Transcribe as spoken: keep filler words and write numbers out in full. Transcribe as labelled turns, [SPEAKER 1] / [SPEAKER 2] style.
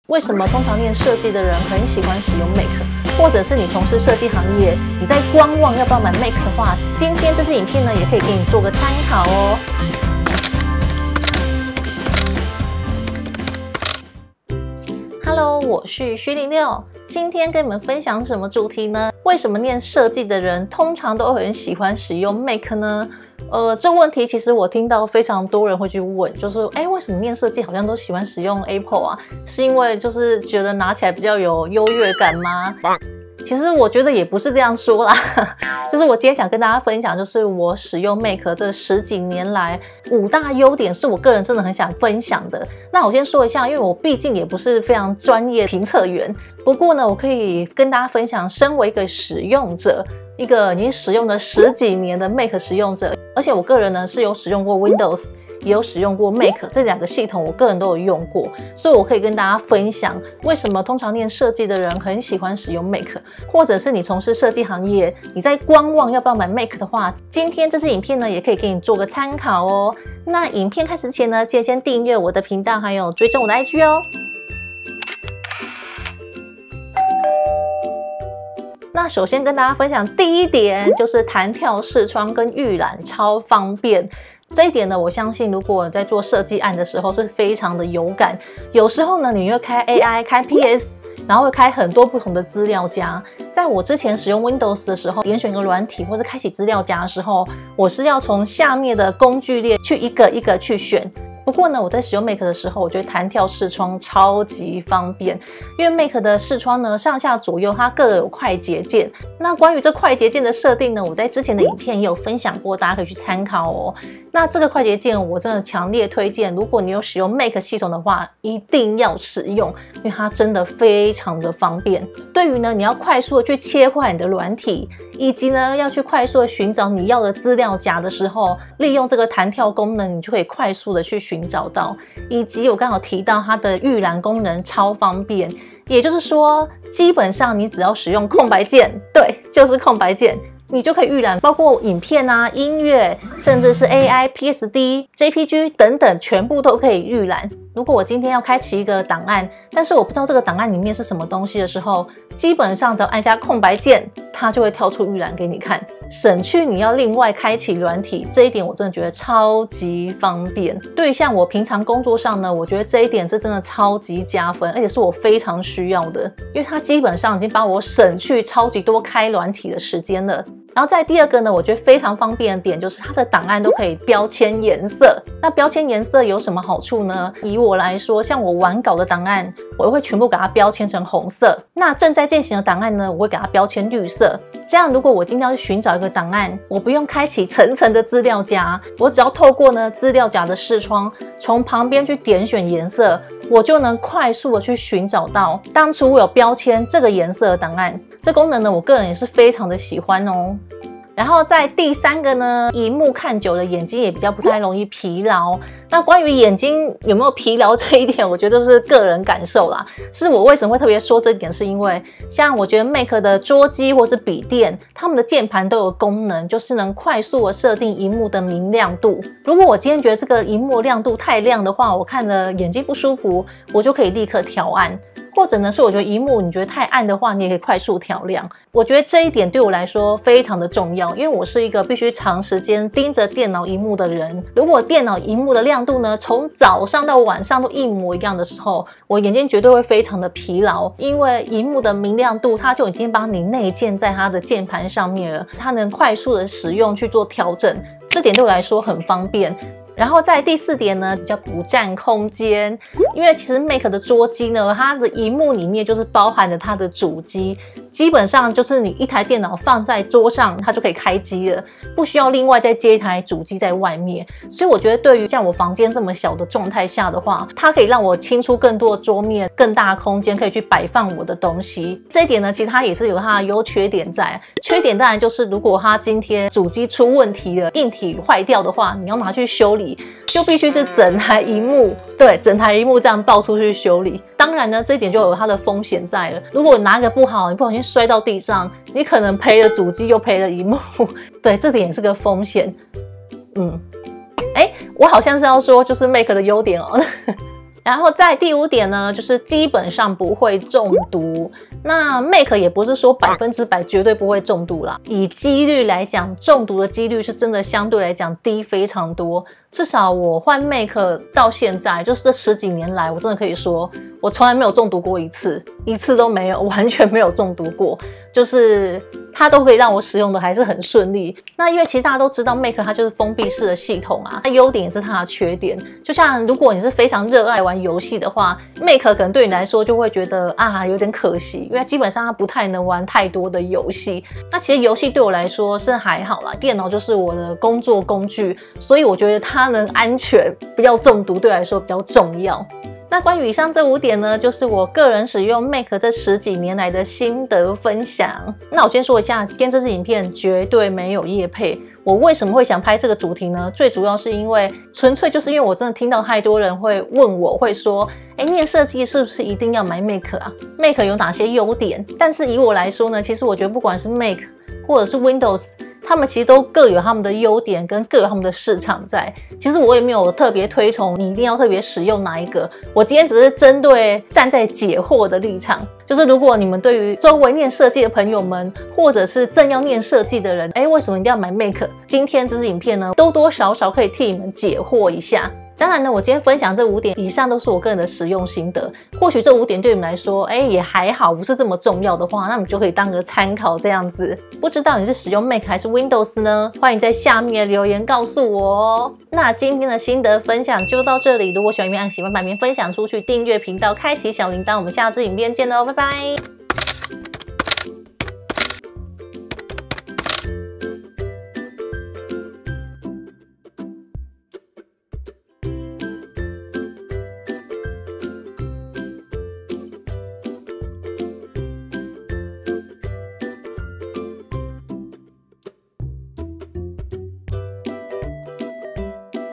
[SPEAKER 1] 为什么通常念设计的人很喜欢使用 Mac， 或者是你从事设计行业，你在观望要不要买 Mac 的话，今天这支影片呢也可以给你做个参考哦。Hello， 我是徐零六，今天跟你们分享什么主题呢？为什么念设计的人通常都很喜欢使用 Mac 呢？呃，这问题其实我听到非常多人会去问，就是哎，为什么念设计好像都喜欢使用 Apple 啊？是因为就是觉得拿起来比较有优越感吗？其实我觉得也不是这样说啦，就是我今天想跟大家分享，就是我使用 Mac 这十几年来五大优点，是我个人真的很想分享的。那我先说一下，因为我毕竟也不是非常专业评测员，不过呢，我可以跟大家分享，身为一个使用者，一个已经使用了十几年的 Mac 使用者，而且我个人呢是有使用过 Windows， 也有使用过 Mac， 这两个系统我个人都有用过，所以我可以跟大家分享为什么通常念设计的人很喜欢使用 Mac， 或者是你从事设计行业，你在观望要不要买 Mac 的话，今天这支影片呢也可以给你做个参考哦。那影片开始之前呢，记得先订阅我的频道，还有追踪我的 I G 哦。那首先跟大家分享第一点，就是弹跳视窗跟预览超方便。这一点呢，我相信如果在做设计案的时候是非常的有感。有时候呢，你会开 A I、开 P S， 然后会开很多不同的资料夹。在我之前使用 Windows 的时候，点选个软体或是开启资料夹的时候，我是要从下面的工具列去一个一个去选。不过呢，我在使用 Mac 的时候，我觉得弹跳视窗超级方便，因为 Mac 的视窗呢，上下左右它各有快捷键。那关于这快捷键的设定呢，我在之前的影片也有分享过，大家可以去参考哦。那这个快捷键我真的强烈推荐，如果你有使用 Mac 系统的话，一定要使用，因为它真的非常的方便。对于呢，你要快速的去切换你的软体，以及呢要去快速的寻找你要的资料夹的时候，利用这个弹跳功能，你就可以快速的去寻找到。以及我刚好提到它的预览功能超方便，也就是说，基本上你只要使用空白键，对，就是空白键，你就可以预览，包括影片啊、音乐，甚至是 A I、P S D、J P G 等等，全部都可以预览。如果我今天要开启一个档案，但是我不知道这个档案里面是什么东西的时候，基本上只要按下空白键，它就会跳出预览给你看，省去你要另外开启软体。这一点我真的觉得超级方便。对于像我平常工作上呢，我觉得这一点是真的超级加分，而且是我非常需要的，因为它基本上已经帮我省去超级多开软体的时间了。然后再第二个呢，我觉得非常方便的点就是它的档案都可以标签颜色。那标签颜色有什么好处呢？以我来说，像我完稿的档案，我会全部给它标签成红色。那正在进行的档案呢，我会给它标签绿色。这样如果我今天要去寻找一个档案，我不用开启层层的资料夹，我只要透过呢资料夹的视窗，从旁边去点选颜色，我就能快速的去寻找到当初我有标签这个颜色的档案。这功能呢，我个人也是非常的喜欢哦。然后在第三个呢，萤幕看久了眼睛也比较不太容易疲劳。那关于眼睛有没有疲劳这一点，我觉得就是个人感受啦。是我为什么会特别说这一点，是因为像我觉得 Mac 的桌机或是笔电，他们的键盘都有功能，就是能快速的设定萤幕的明亮度。如果我今天觉得这个萤幕亮度太亮的话，我看了眼睛不舒服，我就可以立刻调暗。或者呢，是我觉得萤幕你觉得太暗的话，你也可以快速调亮。我觉得这一点对我来说非常的重要，因为我是一个必须长时间盯着电脑萤幕的人。如果电脑萤幕的亮度呢，从早上到晚上都一模一样的时候，我眼睛绝对会非常的疲劳，因为萤幕的明亮度它就已经帮你内建在它的键盘上面了，它能快速的使用去做调整，这点对我来说很方便。然后在第四点呢，比较不占空间，因为其实 Mac 的桌机呢，它的萤幕里面就是包含了它的主机，基本上就是你一台电脑放在桌上，它就可以开机了，不需要另外再接一台主机在外面。所以我觉得对于像我房间这么小的状态下的话，它可以让我清出更多的桌面，更大的空间可以去摆放我的东西。这一点呢，其实它也是有它的优缺点在。缺点当然就是如果它今天主机出问题了，硬体坏掉的话，你要拿去修理，就必须是整台萤幕，对，整台萤幕这样抱出去修理。当然呢，这一点就有它的风险在了。如果你拿个不好，你不小心摔到地上，你可能赔了主机又赔了萤幕，对，这点也是个风险。嗯，哎，我好像是要说就是 Mac 的优点哦。 然后在第五点呢，就是基本上不会中毒。那 Mac 也不是说百分之百绝对不会中毒啦，以几率来讲，中毒的几率是真的相对来讲低非常多。至少我换 Mac 到现在，就是这十几年来，我真的可以说，我从来没有中毒过一次，一次都没有，完全没有中毒过。就是它都可以让我使用的还是很顺利。那因为其实大家都知道 Mac 它就是封闭式的系统啊，它优点也是它的缺点。就像如果你是非常热爱玩游戏的话， Mac 可能对你来说就会觉得啊有点可惜，因为基本上它不太能玩太多的游戏。那其实游戏对我来说是还好啦，电脑就是我的工作工具，所以我觉得它能安全不要中毒对我来说比较重要。那关于以上这五点呢，就是我个人使用 Mac 这十几年来的心得分享。那我先说一下，今天这支影片绝对没有业配。我为什么会想拍这个主题呢？最主要是因为纯粹就是因为我真的听到太多人会问我，会说，哎，念设计是不是一定要买 Mac 啊 ？Mac 有哪些优点？但是以我来说呢，其实我觉得不管是 Mac 或者是 Windows，他们其实都各有他们的优点跟各有他们的市场在。其实我也没有特别推崇你一定要特别使用哪一个，我今天只是针对站在解惑的立场，就是如果你们对于周围念设计的朋友们，或者是正要念设计的人，哎，为什么一定要买 Mac？ 今天这支影片呢，多多少少可以替你们解惑一下。当然呢，我今天分享这五点以上都是我个人的使用心得，或许这五点对你们来说，哎，也还好，不是这么重要的话，那你就可以当个参考这样子。不知道你是使用 Mac 还是 Windows 呢？欢迎在下面留言告诉我哦。那今天的心得分享就到这里，如果喜欢影片，按喜欢版面分享出去，订阅频道，开启小铃铛，我们下支影片见喽，拜拜。